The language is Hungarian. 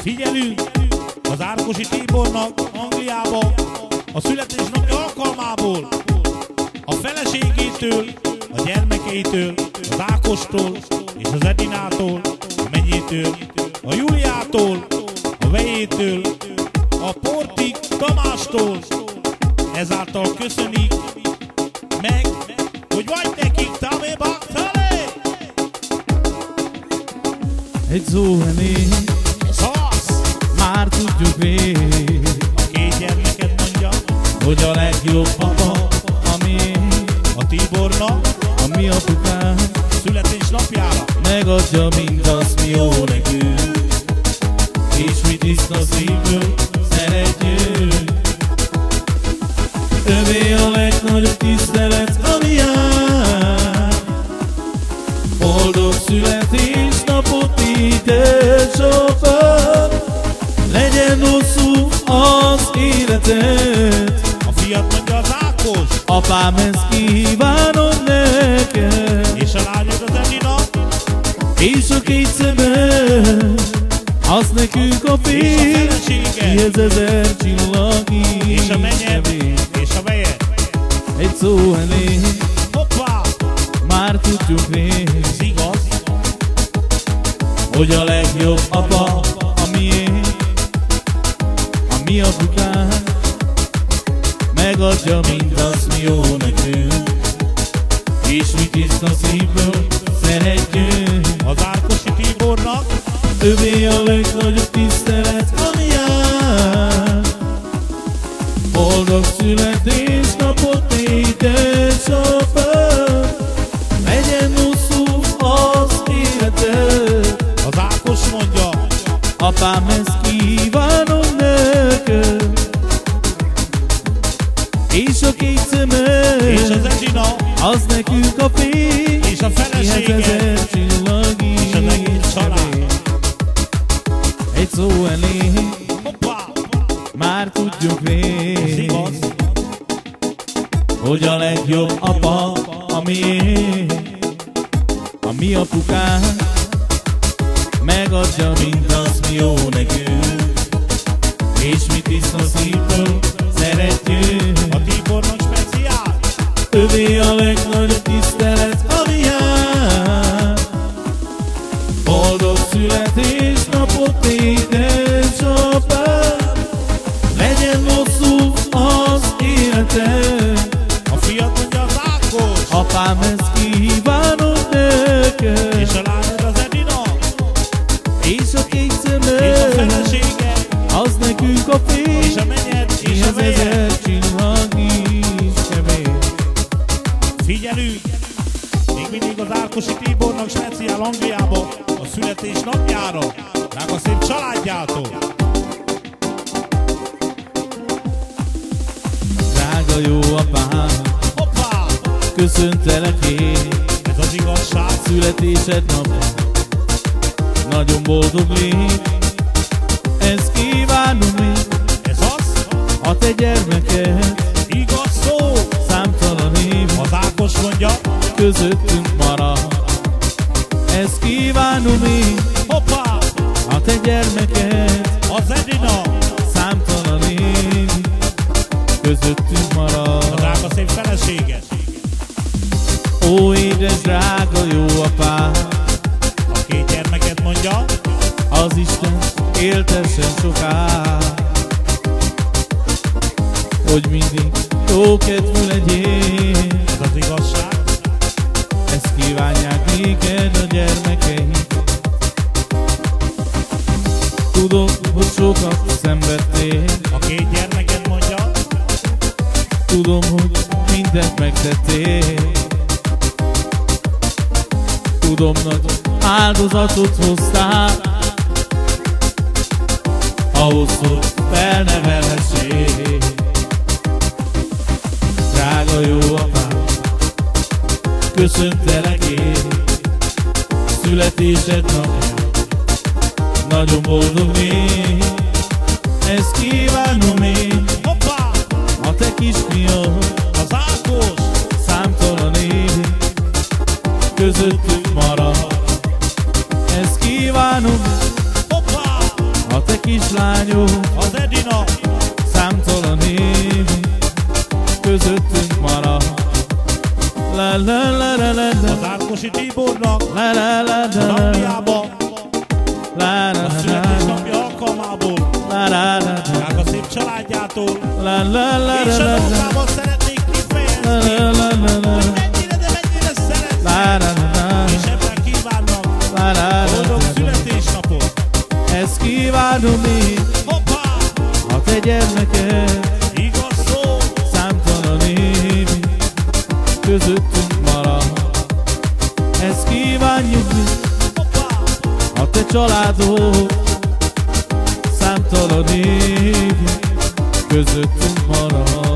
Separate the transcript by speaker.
Speaker 1: Figyelünk az Árkosi Tibornak Angliába a születésnapja alkalmából, a feleségétől, a gyermekeitől, az Ákostól és az Edinától, a Menyétől, a Júliától, a Vejétől, a Portik Tamástól. Ezáltal köszönik meg, hogy vagy nekik taméba felé.
Speaker 2: Egy szó elég, már tudjuk rég,
Speaker 1: a két gyermeket mondja,
Speaker 2: hogy a legjobb apa, ami
Speaker 1: a Tibornak
Speaker 2: a mi apukánk,
Speaker 1: születésnapjára
Speaker 2: megadja mindazt, mi jó nekünk, és mi tiszta szívből szeretjük. Övé a legnagyobb tisztelet, ami jár. Boldog születésnapot, édesapám, legyen hosszú az életed.
Speaker 1: a fiat mondja az Ákos,
Speaker 2: Apám, ezt kívánom neked,
Speaker 1: és a lányod az Edina,
Speaker 2: és a két szemed, az nekünk a
Speaker 1: és a
Speaker 2: fény,
Speaker 1: felesége,
Speaker 2: 10 000 csillag
Speaker 1: és a menyed, és a veje.
Speaker 2: Egy szó elég,
Speaker 1: Hoppá!
Speaker 2: már tudjuk rég,
Speaker 1: Ez igaz,
Speaker 2: hogy a legjobb apa, a miénk, a mi apukánk, megadja mindazt, mi jó nekünk, és mi tiszta szívből szeretjük.
Speaker 1: az Árkosi Tibornak
Speaker 2: Övé a legnagyobb tisztelet, ami jár. Boldog születésnapot, édesapám, legyen hosszú az életed.
Speaker 1: az Ákos mondja,
Speaker 2: Apám, ezt kívánom neked, és a két szemed,
Speaker 1: és az Edina,
Speaker 2: az nekünk a fény,
Speaker 1: és a felesége,
Speaker 2: 10 000 csillag
Speaker 1: és az egész család.
Speaker 2: Egy szó elég,
Speaker 1: Hoppá!
Speaker 2: már tudjuk
Speaker 1: Ez
Speaker 2: rég,
Speaker 1: igaz,
Speaker 2: hogy a legjobb apa, a miénk, a mi apukánk, megadja mindazt, mi jó nekünk, és mi tiszta szívből szeretjük.
Speaker 1: a Tibornak speciál,
Speaker 2: Övé a legnagyobb tisztelet, ami jár. Boldog születésnapot, édesapám, legyen hosszú az életed.
Speaker 1: a fiat mondja az Ákos,
Speaker 2: Apám, ezt kívánom neked,
Speaker 1: és a lányod az Edina,
Speaker 2: és a két
Speaker 1: és a
Speaker 2: szemed,
Speaker 1: felesége,
Speaker 2: az nekünk a fény,
Speaker 1: és a menyed, és a
Speaker 2: 10
Speaker 1: veje.
Speaker 2: 000 csillag is kevés.
Speaker 1: Figyelünk! Még mindig az Árkosi Tibornak speciál Angliába a születésnapjára, drága szép családjától.
Speaker 2: Drága jó apám,
Speaker 1: Hoppá!
Speaker 2: köszöntelek én,
Speaker 1: Ez az igazság,
Speaker 2: születésed napja, nagyon boldog légy, ezt kívánom én,
Speaker 1: ez az,
Speaker 2: a te gyermeked,
Speaker 1: igaz szó.
Speaker 2: számtalan év
Speaker 1: Az Ákos mondja,
Speaker 2: közöttünk marad. Ezt kívánom én,
Speaker 1: hoppá!
Speaker 2: a te gyermeked,
Speaker 1: Az Edina,
Speaker 2: számtalan év közöttünk
Speaker 1: a
Speaker 2: marad.
Speaker 1: drága szép felesége,
Speaker 2: Ó, édes drága jó apám,
Speaker 1: a két gyermeket mondja,
Speaker 2: az Isten éltessen soká, hogy mindig jó kedvű legyél.
Speaker 1: ez az igazság,
Speaker 2: Ezt kívánják néked a gyermekeid. Tudom, hogy sokat szenvedtél,
Speaker 1: a két gyermeket mondja,
Speaker 2: tudom, hogy mindent megtettél. Tudom, nagy áldozatot hoztál, ahhoz, hogy felnevelhessél. Drága jó apám, köszöntelek én, születésed napján, nagyon boldog légy. Ezt kívánom én,
Speaker 1: hoppá!
Speaker 2: a te kisfiad,
Speaker 1: Az Ákos,
Speaker 2: számtalan év közöttünk marad. Ezt kívánom,
Speaker 1: hoppá!
Speaker 2: a te kislányok,
Speaker 1: az Edina,
Speaker 2: számtalan év közöttünk marad. La la la la la la,
Speaker 1: az Árkosi Tibornak,
Speaker 2: la la la
Speaker 1: az
Speaker 2: la la,
Speaker 1: Angliába,
Speaker 2: la la
Speaker 1: a
Speaker 2: la
Speaker 1: születésnapja alkalmából,
Speaker 2: la la la
Speaker 1: meg a szép családjától,
Speaker 2: la la la
Speaker 1: és a
Speaker 2: la
Speaker 1: dolgában szeretnék kifejezni,
Speaker 2: la la la la,
Speaker 1: hogy mennyire, de mennyire
Speaker 2: la la
Speaker 1: szeretnék,
Speaker 2: la,
Speaker 1: és ebben kívánnak
Speaker 2: la la
Speaker 1: boldog
Speaker 2: la.
Speaker 1: születésnapot.
Speaker 2: Ezt kívánom én,
Speaker 1: Hoppá!
Speaker 2: a te gyermeked,
Speaker 1: Igaz szó,
Speaker 2: számtalan év közöttünk marad. Ezt kívánjuk mi,
Speaker 1: hoppá!
Speaker 2: a te családod, számtalan év közöttünk marad.